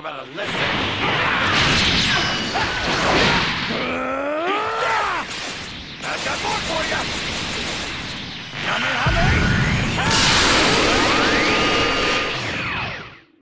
about a lesson. I've got more for you! Kamehameha!